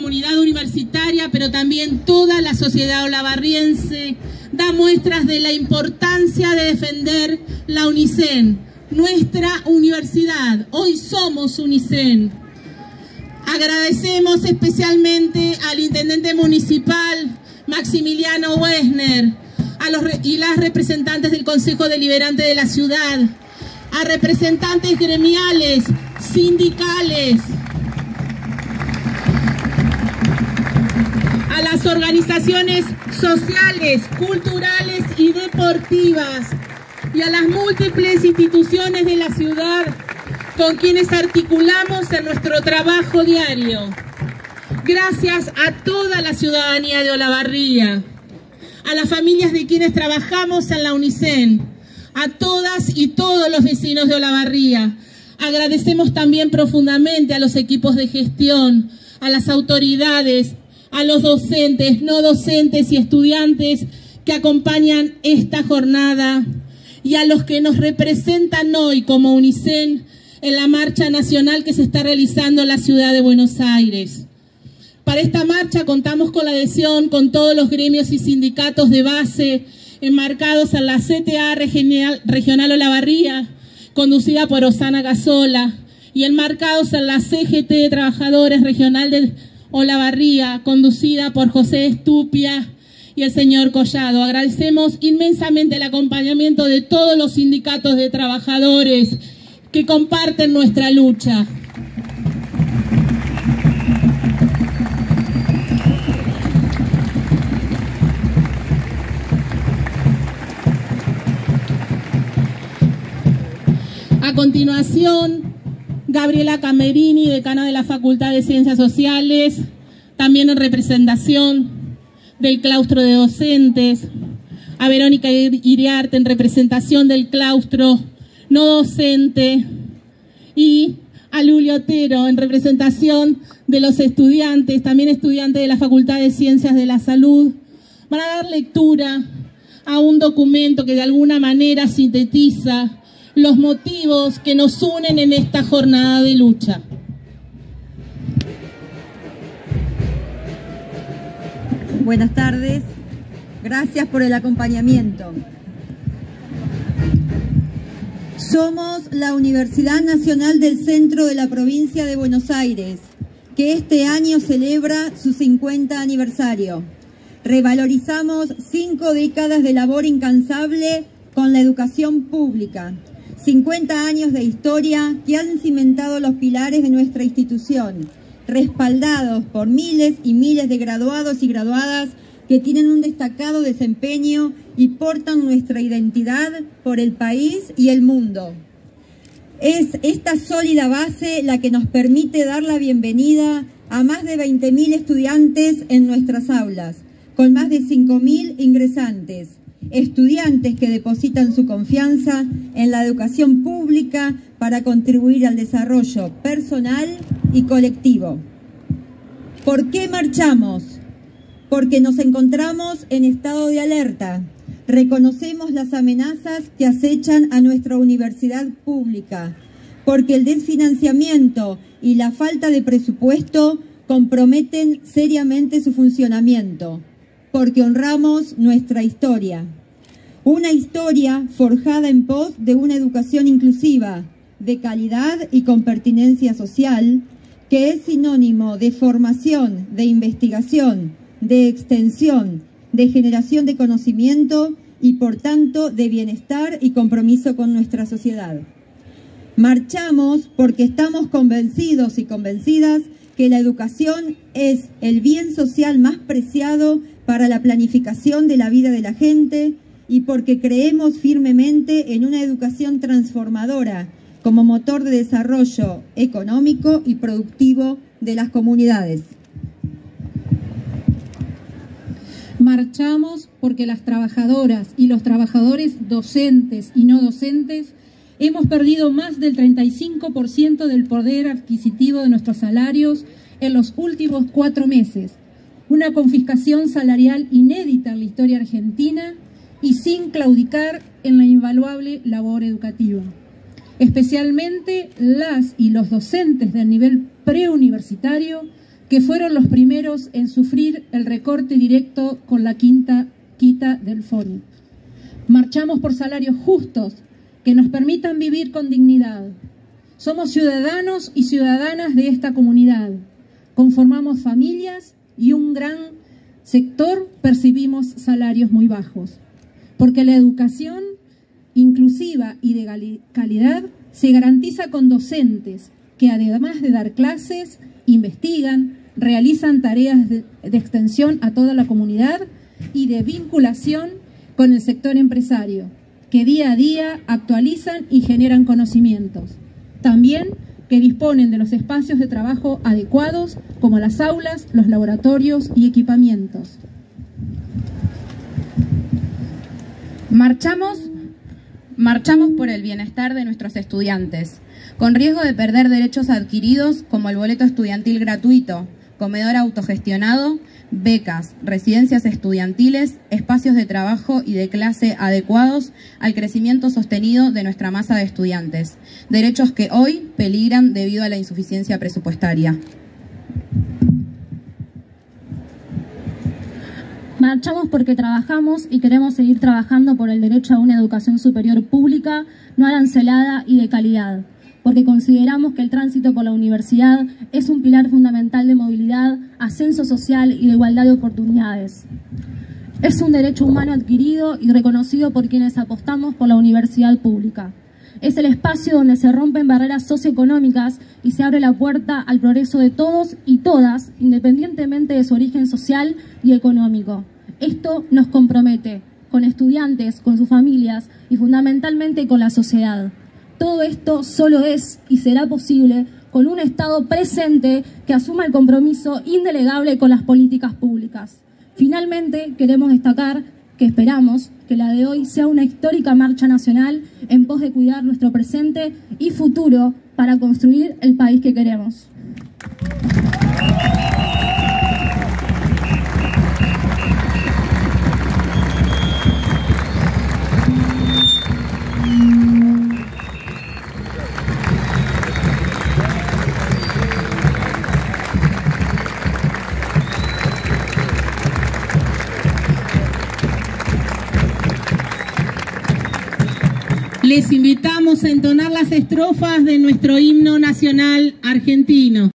comunidad universitaria, pero también toda la sociedad olavarriense, da muestras de la importancia de defender la UNICEN, nuestra universidad. Hoy somos UNICEN. Agradecemos especialmente al intendente municipal, Maximiliano Wessner, y las representantes del Consejo Deliberante de la ciudad, a representantes gremiales, sindicales, a las organizaciones sociales, culturales y deportivas, y a las múltiples instituciones de la ciudad con quienes articulamos en nuestro trabajo diario. Gracias a toda la ciudadanía de Olavarría, a las familias de quienes trabajamos en la UNICEN, a todas y todos los vecinos de Olavarría. Agradecemos también profundamente a los equipos de gestión, a las autoridades, a los docentes, no docentes y estudiantes que acompañan esta jornada, y a los que nos representan hoy como UNICEN en la marcha nacional que se está realizando en la ciudad de Buenos Aires. Para esta marcha contamos con la adhesión con todos los gremios y sindicatos de base enmarcados en la CTA Regional Olavarría, conducida por Osana Gazola, y enmarcados en la CGT de Trabajadores Regional de Olavarría, conducida por José Estupia y el señor Collado. Agradecemos inmensamente el acompañamiento de todos los sindicatos de trabajadores que comparten nuestra lucha. A continuación, Gabriela Camerini, decana de la Facultad de Ciencias Sociales, también en representación del claustro de docentes, a Verónica Iriarte en representación del claustro no docente, y a Lulio Otero en representación de los estudiantes, también estudiantes de la Facultad de Ciencias de la Salud, para dar lectura a un documento que de alguna manera sintetiza los motivos que nos unen en esta jornada de lucha. Buenas tardes, gracias por el acompañamiento. Somos la Universidad Nacional del Centro de la Provincia de Buenos Aires, que este año celebra su 50 aniversario. Revalorizamos 5 décadas de labor incansable con la educación pública, 50 años de historia que han cimentado los pilares de nuestra institución, respaldados por miles y miles de graduados y graduadas que tienen un destacado desempeño y portan nuestra identidad por el país y el mundo. Es esta sólida base la que nos permite dar la bienvenida a más de 20.000 estudiantes en nuestras aulas, con más de 5.000 ingresantes, estudiantes que depositan su confianza en la educación pública para contribuir al desarrollo personal y colectivo. ¿Por qué marchamos? Porque nos encontramos en estado de alerta. Reconocemos las amenazas que acechan a nuestra universidad pública, porque el desfinanciamiento y la falta de presupuesto comprometen seriamente su funcionamiento, porque honramos nuestra historia. Una historia forjada en pos de una educación inclusiva, de calidad y con pertinencia social, que es sinónimo de formación, de investigación, de extensión, de generación de conocimiento y, por tanto, de bienestar y compromiso con nuestra sociedad. Marchamos porque estamos convencidos y convencidas que la educación es el bien social más preciado para la planificación de la vida de la gente, y porque creemos firmemente en una educación transformadora como motor de desarrollo económico y productivo de las comunidades. Marchamos porque las trabajadoras y los trabajadores docentes y no docentes hemos perdido más del 35% del poder adquisitivo de nuestros salarios en los últimos 4 meses. Una confiscación salarial inédita en la historia argentina y sin claudicar en la invaluable labor educativa. Especialmente las y los docentes del nivel preuniversitario que fueron los primeros en sufrir el recorte directo con la quita del FONI. Marchamos por salarios justos que nos permitan vivir con dignidad. Somos ciudadanos y ciudadanas de esta comunidad. Conformamos familias y un gran sector percibimos salarios muy bajos. Porque la educación inclusiva y de calidad se garantiza con docentes que, además de dar clases, investigan, realizan tareas de extensión a toda la comunidad y de vinculación con el sector empresario, que día a día actualizan y generan conocimientos. También que disponen de los espacios de trabajo adecuados, como las aulas, los laboratorios y equipamientos. Marchamos por el bienestar de nuestros estudiantes, con riesgo de perder derechos adquiridos como el boleto estudiantil gratuito, comedor autogestionado, becas, residencias estudiantiles, espacios de trabajo y de clase adecuados al crecimiento sostenido de nuestra masa de estudiantes, derechos que hoy peligran debido a la insuficiencia presupuestaria. Marchamos porque trabajamos y queremos seguir trabajando por el derecho a una educación superior pública, no arancelada y de calidad, porque consideramos que el tránsito por la universidad es un pilar fundamental de movilidad, ascenso social y de igualdad de oportunidades. Es un derecho humano adquirido y reconocido por quienes apostamos por la universidad pública. Es el espacio donde se rompen barreras socioeconómicas y se abre la puerta al progreso de todos y todas, independientemente de su origen social y económico. Esto nos compromete con estudiantes, con sus familias y fundamentalmente con la sociedad. Todo esto solo es y será posible con un Estado presente que asuma el compromiso indelegable con las políticas públicas. Finalmente, queremos destacar que esperamos que la de hoy sea una histórica marcha nacional en pos de cuidar nuestro presente y futuro para construir el país que queremos. Les invitamos a entonar las estrofas de nuestro himno nacional argentino.